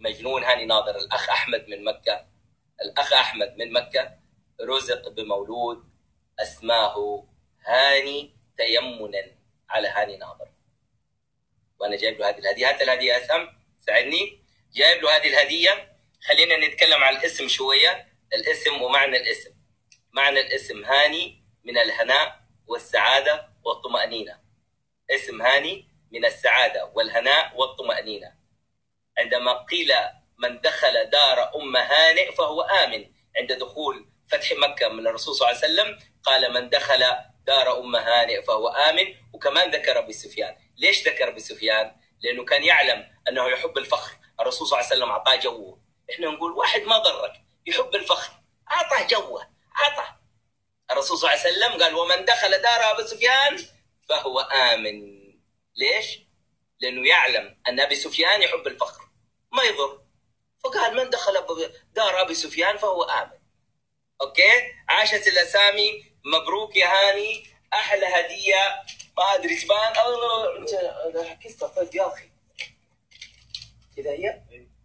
مجنون هاني ناظر الأخ أحمد من مكة. الأخ أحمد من مكة رزق بمولود أسماه هاني تيمنا على هاني ناظر، وأنا جايب له هذه الهدية. هات الهدية أسهم، ساعدني. جايب له هذه الهدية. خلينا نتكلم عن الاسم شوية. الاسم ومعنى الاسم. معنى الاسم هاني من الهناء والسعادة والطمأنينة. اسم هاني من السعادة والهناء والطمأنينة. عندما قيل من دخل دار أم هانئ فهو آمن، عند دخول فتح مكة من الرسول صلى الله عليه وسلم قال من دخل دار أم هانئ فهو آمن. وكمان ذكر أبي سفيان. ليش ذكر أبي سفيان؟ لأنه كان يعلم أنه يحب الفخر. الرسول صلى الله عليه وسلم أعطاه جوه. إحنا نقول واحد ما ضرك يحب الفخر، أعطاه جوه، أعطاه. الرسول صلى الله عليه وسلم قال ومن دخل دار أبي سفيان فهو آمن. ليش؟ لأنه يعلم أن أبي سفيان يحب الفخر ما يضر، فقال من دخل دار أبي سفيان فهو آمن. أوكي؟ عاشت الأسامي. مبروك يا هاني، أحلى هدية. ما أدري تبان أنت حكيت طيب يا أخي كذا. هي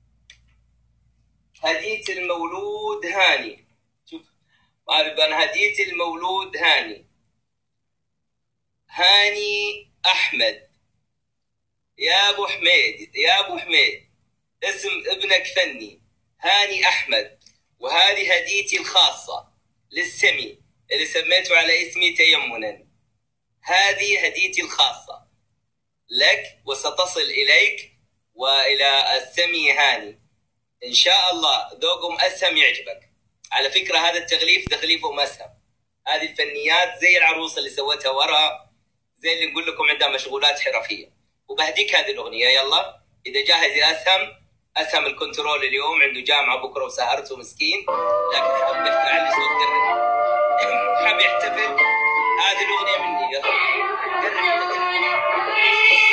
هدية المولود هاني. شوف أعرف أنا هدية المولود هاني. هاني أحمد. يا أبو حميد، يا أبو حميد، اسم ابنك فني هاني أحمد، وهذه هديتي الخاصة للسمي اللي سميته على اسمي تيمنا. هذه هديتي الخاصة لك وستصل إليك وإلى السمي هاني إن شاء الله. ذوقهم أسهم يعجبك. على فكرة هذا التغليف تغليفهم أسهم. هذه الفنيات زي العروسة اللي سوتها ورا، زي اللي نقول لكم عندها مشغولات حرفية. وبهديك هذه الأغنية. يلا إذا جاهز يا أسهم الكنترول اليوم عنده جامعة بكرة وسهرته مسكين، لكن حاب يعلي صوت حاب يحتفل. هذه الأغنية مني. يلا